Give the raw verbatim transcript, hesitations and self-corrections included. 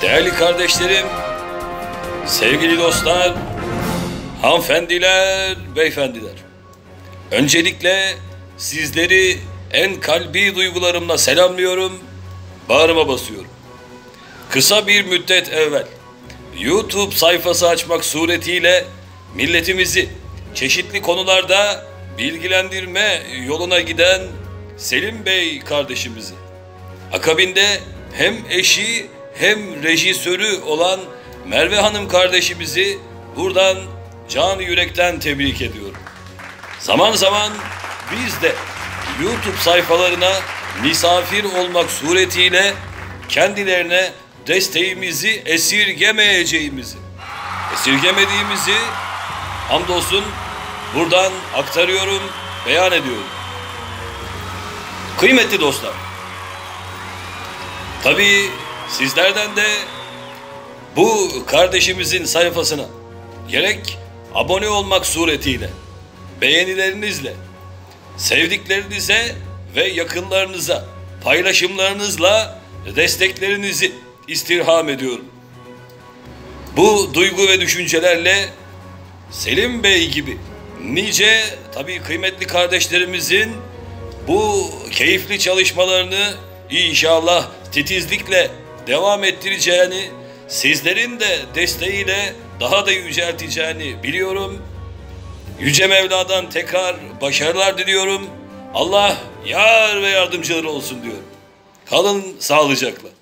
Değerli kardeşlerim, sevgili dostlar, hanımefendiler, beyefendiler. Öncelikle sizleri en kalbi duygularımla selamlıyorum, bağrıma basıyorum. Kısa bir müddet evvel YouTube sayfası açmak suretiyle milletimizi çeşitli konularda bilgilendirme yoluna giden Selim Bey kardeşimizi, akabinde hem eşi hem rejisörü olan Merve Hanım kardeşimizi buradan canı yürekten tebrik ediyorum. Zaman zaman biz de YouTube sayfalarına misafir olmak suretiyle kendilerine desteğimizi esirgemeyeceğimizi, esirgemediğimizi hamdolsun buradan aktarıyorum, beyan ediyorum. Kıymetli dostlar, tabii sizlerden de bu kardeşimizin sayfasına gerek abone olmak suretiyle, beğenilerinizle, sevdiklerinize ve yakınlarınıza paylaşımlarınızla desteklerinizi istirham ediyorum. Bu duygu ve düşüncelerle Selim Bey gibi nice tabii kıymetli kardeşlerimizin bu keyifli çalışmalarını inşallah titizlikle devam ettireceğini, sizlerin de desteğiyle daha da yücelteceğini biliyorum. Yüce Mevla'dan tekrar başarılar diliyorum. Allah yar ve yardımcıları olsun diyorum. Kalın sağlıcakla.